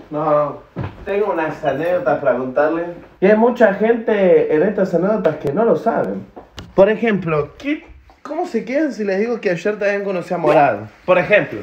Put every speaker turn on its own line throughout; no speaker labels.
No, tengo unas anécdotas para contarles. Y hay mucha gente en estas anécdotas que no lo saben. Por ejemplo, ¿cómo se quedan si les digo que ayer también conocí a Morado? Por ejemplo.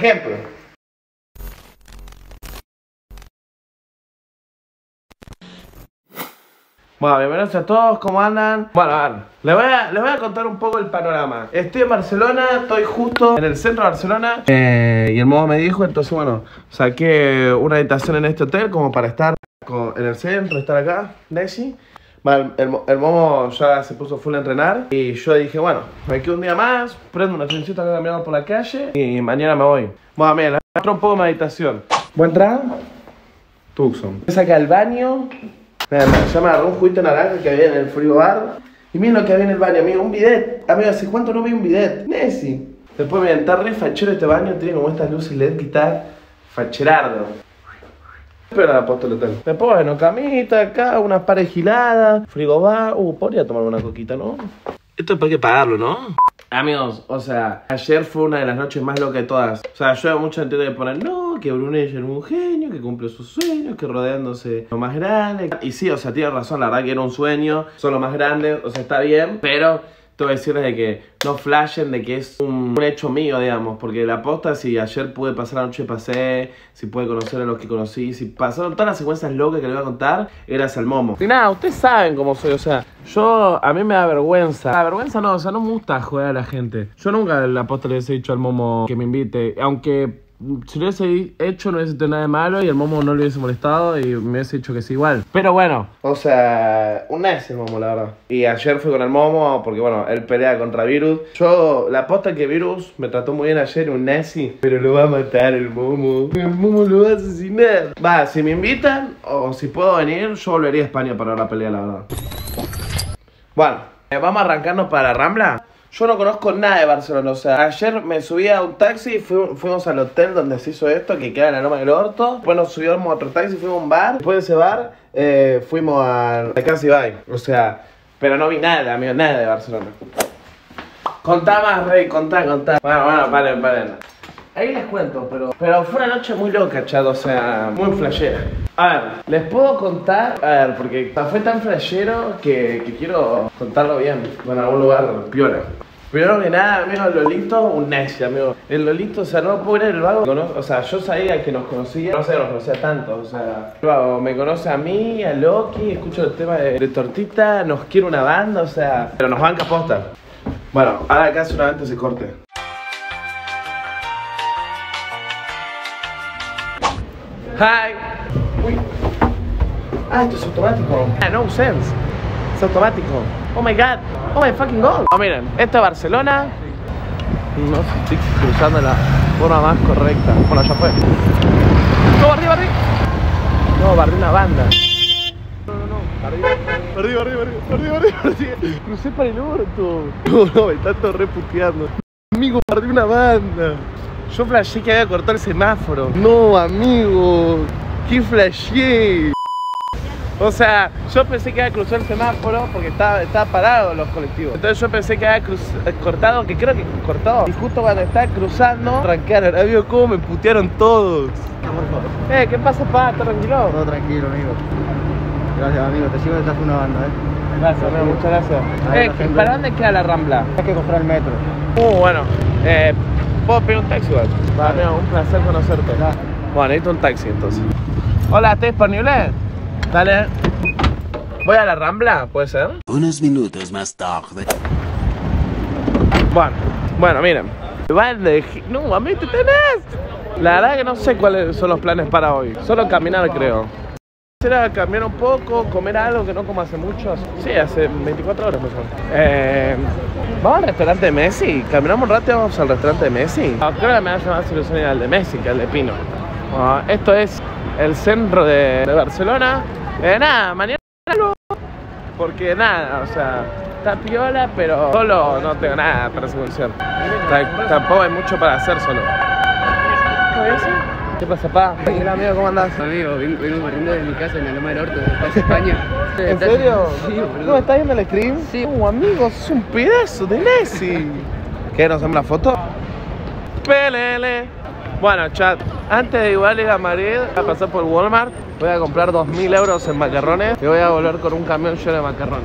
Bueno, bienvenidos a todos, ¿cómo andan? Bueno, a ver, les voy a contar un poco el panorama. Estoy en Barcelona, estoy justo en el centro de Barcelona y el momo me dijo, entonces bueno, saqué una habitación en este hotel como para estar en el centro, estar acá, Nessie. Bueno, el momo ya se puso full a entrenar y yo dije, bueno, me quedo un día más, prendo una trencita acá caminando por la calle y mañana me voy. Bueno, miren, les voy a mostrar un poco mi habitación. Voy a entrar, Tucson. Voy a sacar el baño. Ya me agarró un juguito naranja que había en el frigobar. Y miren lo que había en el baño, amigo, un bidet. Amigo, ¿hace cuánto no vi un bidet? Nessie. Después miren, está re fachero este baño, tiene como estas luces LED que está facherardo. Pero la posta del hotel. Después, bueno, camita acá, unas pares giladas, frigobar. Podría tomarme una coquita, ¿no? Esto hay que pagarlo, ¿no? Amigos, o sea, ayer fue una de las noches más locas de todas. O sea, yo veo mucha gente que poner, no, que Brunella era un genio, que cumple sus sueños, que rodeándose lo más grande. Y sí, o sea, tiene razón, la verdad que era un sueño, son los más grandes, o sea, está bien, pero tengo que decirles de que no flashen de que es un hecho mío, digamos, porque la posta, si ayer pude pasar la noche, pasé, si pude conocer a los que conocí, si pasaron todas las secuencias locas que les voy a contar, gracias al momo. Y nada, ustedes saben cómo soy, o sea, a mí me da vergüenza. La vergüenza no, o sea, no me gusta joder a la gente. Yo nunca la posta le hubiese dicho al momo que me invite, aunque si lo hubiese hecho no hubiese tenido nada de malo y el momo no le hubiese molestado y me hubiese dicho que sí igual. Pero bueno, o sea, un nice el momo, la verdad. Y ayer fui con el momo porque bueno, él pelea contra Virus. La posta que Virus me trató muy bien ayer, un Nessie, pero lo va a matar el momo. El momo lo va a asesinar. Va, si me invitan o si puedo venir, yo volvería a España para ver la pelea, la verdad. Bueno, vamos a arrancarnos para la Rambla. Yo no conozco nada de Barcelona, o sea, ayer me subí a un taxi, fuimos al hotel donde se hizo esto, que queda en la Loma del Orto. Después nos subimos a otro taxi, fuimos a un bar. Después de ese bar, fuimos a Casa Ibai. O sea, pero no vi nada, amigo, nada de Barcelona. Contá más, Rey, contá. Bueno, paren. Ahí les cuento, pero fue una noche muy loca, chat, o sea, muy flashera. A ver, les puedo contar, porque fue tan flashero que quiero contarlo bien, en algún lugar piola. Primero que nada, amigo, el Lolito, un Nessie, amigo. El Lolito, o sea, no puedo ir en el vago. O sea, yo sabía que nos conocía, no sé, nos conocía tanto, o sea, el vago me conoce a mí, a Loki, escucho el tema de Tortita, nos quiere una banda, o sea, pero nos banca posta. Bueno, ahora acá seguramente se corte. Hi. Uy. Esto es automático. No sense. Es automático. Oh my god. Oh my fucking god. Miren, esto es Barcelona. No sé si estoy cruzando la forma más correcta. Bueno, ya fue. No, arriba. No, barrí una banda. No. Arriba. Crucé para el orto. No, me está todo reputeando. Amigo, barrí una banda. Yo flashé que había cortado el semáforo. No, amigo, ¿qué flashé? O sea, yo pensé que había cruzado el semáforo porque estaba parado los colectivos. Entonces yo pensé que había cortado, que creo que cortó. Y justo cuando estaba cruzando, arrancaron. Amigo, cómo me putearon todos. ¿Qué pasa, pa? ¿Estás tranquilo?
Todo tranquilo, amigo. Gracias, amigo. Te sigo detrás de una banda,
Gracias, amigo. Muchas gracias. ¿Para dónde queda la Rambla?
Hay que comprar el metro.
Bueno. ¿Puedo pedir un taxi, igual? Vale, un placer conocerte. Claro. Bueno, necesito un taxi entonces. Hola, ¿estás disponible? Dale. ¿Voy a la Rambla? ¿Puede ser?
Unos minutos más tarde.
Bueno, miren. No, a mí te tenés. La verdad que no sé cuáles son los planes para hoy. Solo caminar, creo. Era caminar un poco, comer algo que no como hace mucho. Sí, hace 24 horas mejor. ¿Vamos al restaurante de Messi? ¿Caminamos un rato y vamos al restaurante de Messi? Creo que me hace más ilusión ir al de Messi que al de Pino. Esto es el centro de Barcelona. Nada, mañana porque nada, o sea, está piola, pero solo no tengo nada para hacer función. Tampoco hay mucho para hacer solo. ¿Qué pasa, pa? Hola, amigo, ¿cómo andás?
Amigo, vengo corriendo de mi casa en la Loma del Orto, de España.
¿En serio?
Sí, boludo.
¿Cómo estás viendo el stream?
Sí.
Amigo, sos un pedazo de Nessie. ¿Qué, nos hacemos la foto? Pelele. Bueno, chat, antes de igual ir a Madrid, voy a pasar por Walmart, voy a comprar 2000 euros en macarrones y voy a volver con un camión lleno de macarrones.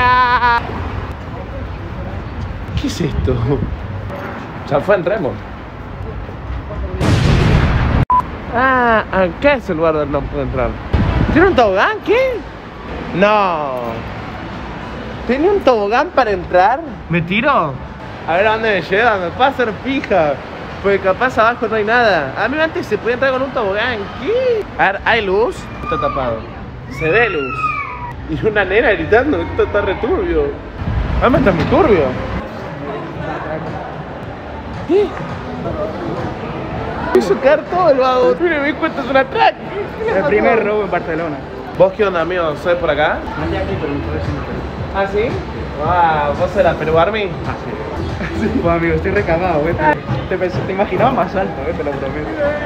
¿Qué es esto? Ya fue, entremos. Ah, acá es el lugar donde no puedo entrar. ¿Tiene un tobogán? ¿Qué? No. ¿Tiene un tobogán para entrar? ¿Me tiro? A ver a dónde me lleva, me puedo hacer pija. Porque capaz abajo no hay nada. A mí antes se podía entrar con un tobogán. ¿Qué? A ver, ¿hay luz? Está tapado. Se ve luz. Y una nena gritando, esto está re turbio. Ah, está muy turbio. ¿Qué? Me hizo caer todo el vago. Mire, me di cuenta, es un atraco.
El primer robo en Barcelona.
¿Vos qué onda, amigo? ¿Sois por acá?
Mandé aquí, pero no puedo decir nada.
¿Ah, sí? Wow, ¿vos eras Perú Army?
Ah, sí. Pues amigo, estoy recagado, güey. Te imaginaba más alto, te lo prometo.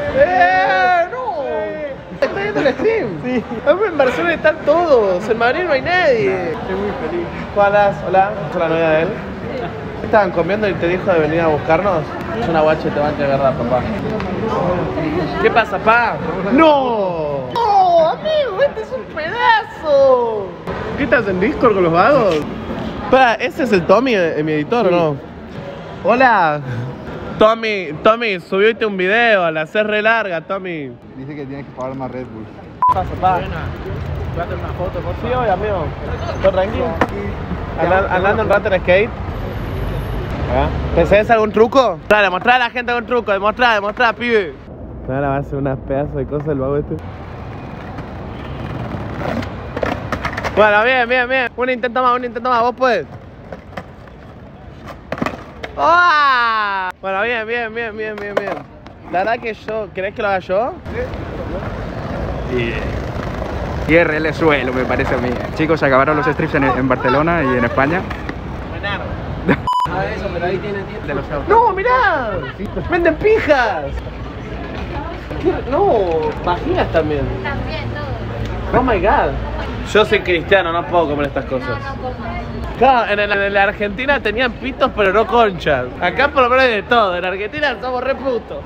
¡No! Estoy viendo el Steam. Sí. En Barcelona están todos. En Madrid no hay nadie.
Estoy muy feliz.
Juanas, hola. Soy la novia de él. ¿Estaban comiendo y te dijo de venir a buscarnos? Es una guacha y te van a cagar, papá. ¿Qué pasa, pa? ¡No! ¡No, amigo! ¡Este es un pedazo! ¿Qué estás en Discord con los vagos? Espera, ¿ese es el Tommy, mi editor, sí, o no? Hola. Tommy, subiste un video, la haces re larga, Tommy.
Dice que tienes que pagar más Red Bull.
¿Qué pasa, pa? ¿Voy a hacer una foto, por favor? Sí, hoy, amigo. ¿Todo tranquilo? ¿Andando un rato en skate? ¿Pensás algún truco? Mostrá a la gente algún truco, demostrá, pibe. Ahora va a hacer unas pedazos de cosas el vago este. Bueno, bien. Un intento más, vos podés. ¡Oh! Bueno, bien. La verdad que yo, ¿querés que lo haga yo?
Y RL suelo, me parece a mí. Chicos, se acabaron los strips en Barcelona y en España.
Eso, pero ahí tiene de los autos. ¡No, mirá! ¡Venden pijas! No, vaginas también.
También, todo.
Oh my god. Yo soy cristiano, no puedo comer estas cosas. Claro, en la Argentina tenían pitos pero no conchas. Acá por lo menos hay de todo. En Argentina somos re putos.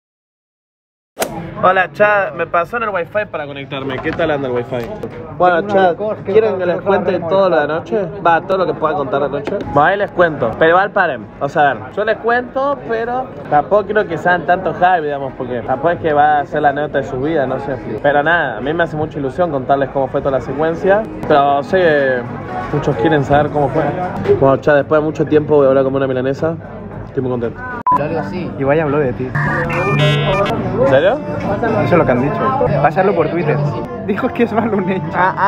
Hola, chat, me pasó en el wifi para conectarme. ¿Qué tal anda el wifi? Bueno, chat, ¿quieren que les cuente todo lo de anoche? Va, todo lo que pueda contar de anoche. Va, ahí les cuento, pero igual paren. O sea, a ver, yo les cuento, pero tampoco quiero que sean tanto hype, digamos, porque tampoco es que va a ser la anécdota de su vida, no sé. Pero nada, a mí me hace mucha ilusión contarles cómo fue toda la secuencia. Pero sé que muchos quieren saber cómo fue. Bueno, chat, después de mucho tiempo voy a hablar como una milanesa. Estoy muy contento.
Algo así. Y vaya habló de ti.
¿En serio?
Eso es lo que han dicho. Pásalo por Twitter. Dijo que es malo un hecho.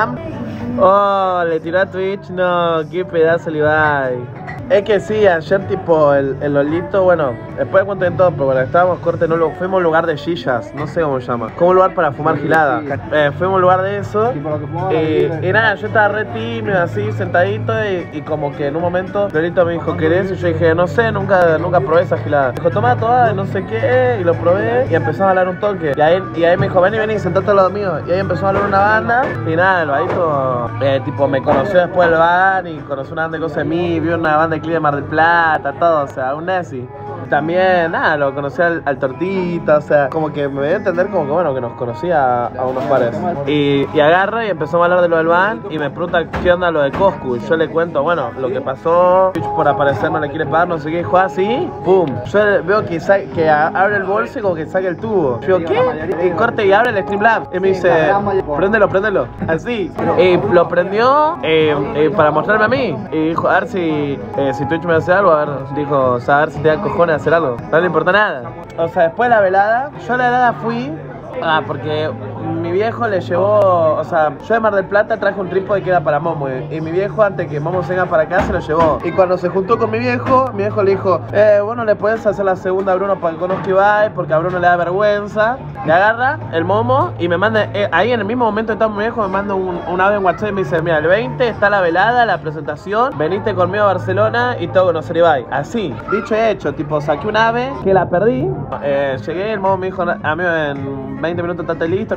Oh, le tiró a Twitch, no, qué pedazo le va. Es que sí, ayer tipo el Lolito, bueno, después cuento en todo, pero bueno, estábamos cortes, no, fuimos a un lugar de shisas, no sé cómo se llama, como un lugar para fumar gilada. Fuimos a un lugar de eso y nada, yo estaba re tímido así, sentadito y como que en un momento Lolito me dijo, ¿querés? Y yo dije, no sé, nunca probé esa gilada. Dijo, toma toda, no sé qué, y lo probé y empezó a hablar un toque. Y ahí me dijo, vení, sentate al lado mío. Y ahí empezó a hablar una banda y nada, el vadito tipo me conoció después del bar y conoció una banda de cosas de mí, vio una banda de clip de Mar del Plata, todo, o sea, un nazi. También, nada, lo conocí al Tortita, o sea, como que me dio a entender como que, bueno, que nos conocía a unos pares. Y agarra y empezó a hablar de lo del van y me pregunta qué onda lo de Coscu. Y yo le cuento, bueno, lo que pasó, por aparecer no le quiere pagar, no sé qué, dijo así, pum. Yo veo que abre el bolso y como que saca el tubo. Yo digo, ¿qué? Y corte y abre el Streamlabs. Y me dice, préndelo, así. Y lo prendió para mostrarme a mí. Y dijo, a ver si Twitch me hace algo, a ver, dijo, o sea, a ver si te da cojones hacer algo. No le importa nada. O sea, después de la velada, yo a la velada fui porque mi viejo le llevó, o sea, yo de Mar del Plata traje un trípode que era para Momo y mi viejo antes que Momo se venga para acá se lo llevó. Y cuando se juntó con mi viejo le dijo, bueno, le puedes hacer la segunda a Bruno para que conozca Ibai porque a Bruno le da vergüenza. Le agarra el Momo y me manda, ahí en el mismo momento que está mi viejo me manda un audio en WhatsApp y me dice, mira, el 20 está la velada, la presentación, veniste conmigo a Barcelona y todo conocer Ibai. Así, dicho y hecho, tipo, saqué un ave que la perdí. Llegué, el Momo me dijo, amigo, en 20 minutos estate listo, no sé qué,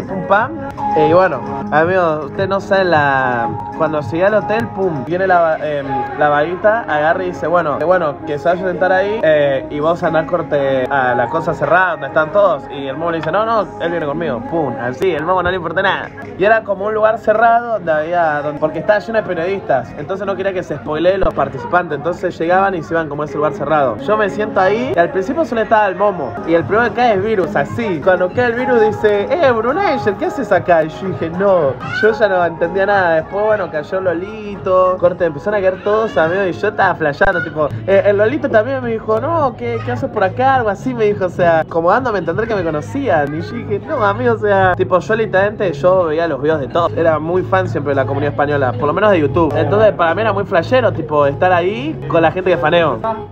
pum pam. Y bueno, amigos, ustedes no saben cuando llegué al hotel, pum, viene la vaguita, agarra y dice, bueno, que se vaya a sentar ahí y vos andar corte a la cosa cerrada donde están todos. Y el momo le dice, no, él viene conmigo, pum, así, el momo no le importa nada. Y era como un lugar cerrado porque estaba lleno de periodistas, entonces no quería que se spoileen los participantes, entonces llegaban y se iban como a ese lugar cerrado. Yo me siento ahí y al principio solo estaba el momo y el primero que cae es Virus, así. Cuando cae el Virus dice, Bruneiser, ¿qué haces acá? Y yo dije, no, yo ya no entendía nada. Después, bueno, cayó Lolito, corte, empezaron a caer todos, amigos, y yo estaba flasheando, tipo, el Lolito también me dijo, no, ¿qué haces por acá? Algo así me dijo, o sea, como dándome a entender que me conocían. Y yo dije, no, amigo, o sea, tipo, yo literalmente, yo veía los videos de todos, era muy fan siempre de la comunidad española, por lo menos de YouTube. Entonces, para mí era muy flashero, tipo, estar ahí con la gente que faneo.
Estamos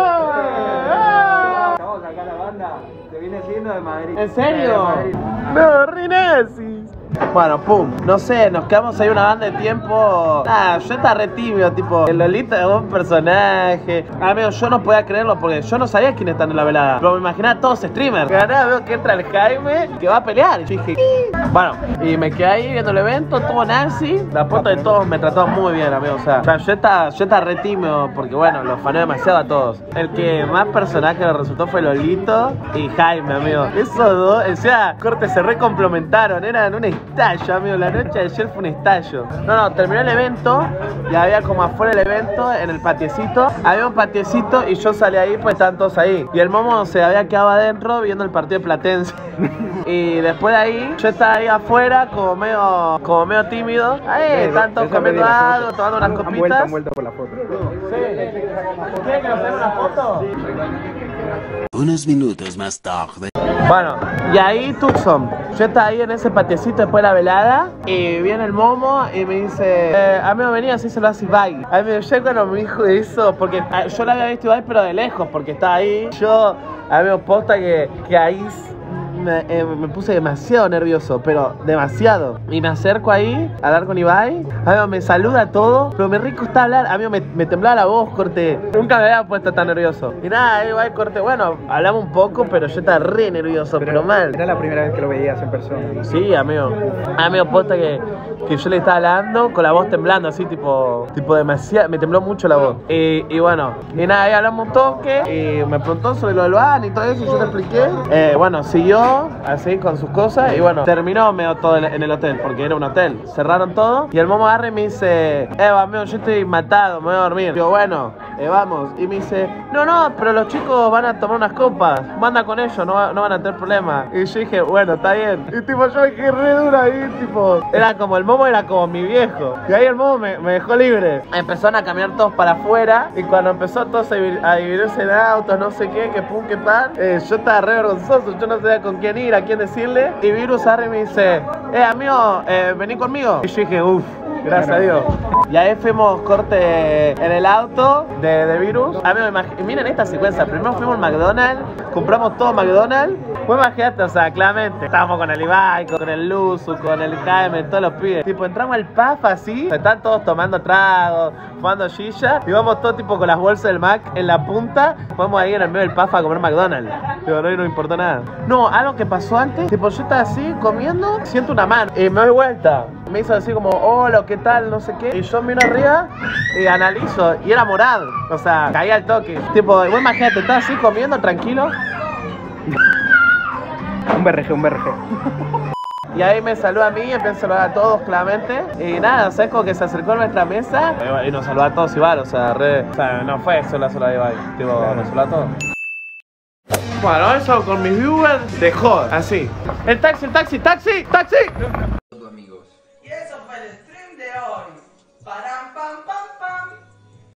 acá la banda, te viene siendo de Madrid.
¿En serio? No, Rinesi. Bueno, pum, no sé, nos quedamos ahí una banda de tiempo. Nada, yo estaba re tímido, tipo, el Lolito es un personaje. Amigo, yo no podía creerlo porque yo no sabía quién estaba en la velada, pero me imaginaba todos streamers. De nada veo que entra el Jaime, que va a pelear. Y yo dije, ¿qué? Bueno, y me quedé ahí viendo el evento, todo nazi. La foto de todos me trató muy bien, amigo. O sea, yo estaba re tímido porque, bueno, los faneo demasiado a todos. El que más personaje me resultó fue Lolito y Jaime, amigo. Esos dos, o sea, corte, se re complementaron, eran un estallo, amigo. La noche de ayer fue un estallo. No, terminó el evento y había como afuera del evento, en el patiecito, había un patiecito y yo salí ahí, pues estaban todos ahí. Y el momo se había quedado adentro viendo el partido de Platense. Y después de ahí, yo estaba ahí afuera como medio tímido. Ahí, están todos comiendo algo, tomando unas copitas.
Han vuelto por la foto.
Sí. ¿Quieren que nos haga una foto?
Unos minutos más tarde.
Bueno, y ahí Tucson, yo estaba ahí en ese patiecito después de la velada y viene el momo y me dice, amigo, vení, así se lo hace Ibai. Amigo, yo cuando me dijo eso, porque yo lo había visto Ibai pero de lejos, porque estaba ahí, yo, amigo, posta que ahí me puse demasiado nervioso, pero demasiado. Y me acerco ahí a hablar con Ibai. Amigo, me saluda todo, pero me rico está hablar. Amigo, me temblaba la voz, corte. Nunca me había puesto tan nervioso. Y nada, Ibai, corte. Bueno, hablamos un poco, pero yo estaba re nervioso, pero mal.
Era la primera vez que lo veías en persona.
Sí, amigo. Amigo, posta que yo le estaba hablando con la voz temblando, así, tipo demasiado. Me tembló mucho la voz. Y bueno, y nada, ahí hablamos un toque. Y me preguntó sobre lo del van y todo eso. Y yo le expliqué. Bueno, siguió así con sus cosas y bueno, terminó medio todo en el hotel, porque era un hotel, cerraron todo y el momo agarra y me dice, amigo, yo estoy matado, me voy a dormir. Digo, bueno, vamos. Y me dice, no, pero los chicos van a tomar unas copas, manda con ellos, no van a tener problemas. Y yo dije, bueno, está bien. Y tipo, yo me quedé re duro ahí, tipo, era como, el momo era como mi viejo. Y ahí el momo me dejó libre. Empezaron a caminar todos para afuera y cuando empezó todos a dividirse en autos, no sé qué, que pum, que pan, yo estaba re vergonzoso, yo no sabía con quién ir, a quién decirle. Y Virus agarra y me dice, amigo, vení conmigo. Y yo dije, uff, gracias a Dios. Y ahí fuimos corte en el auto de Virus. Amigo, miren esta secuencia. Primero fuimos al McDonald's, compramos todo McDonald's. Pues imagínate, o sea, claramente estábamos con el Ibai, con el Luzu, con el Jaime, todos los pibes. Tipo, entramos al PAF así, están todos tomando tragos, fumando shisha, y vamos todos tipo con las bolsas del Mac en la punta. Vamos ahí en el medio del PAF a comer McDonald's. Pero no importó nada. No, algo que pasó antes, tipo, yo estaba así comiendo, siento una mano y me doy vuelta. Me hizo así como, hola, ¿qué tal? No sé qué. Y yo miro arriba y analizo, y era morado. O sea, caía al toque. Tipo, vos imagínate, estás así comiendo tranquilo.
Un BRG.
Y ahí me saluda a mí, empieza a saludar a todos claramente. Y nada, o sea, es como que se acercó a nuestra mesa y nos saludó a todos igual, o sea, no fue solo la sola de Ibai, tipo, nos saludó a todos. Bueno, eso con mis viewers de joda, así. El taxi.
Y eso fue el stream de hoy. Param, pam,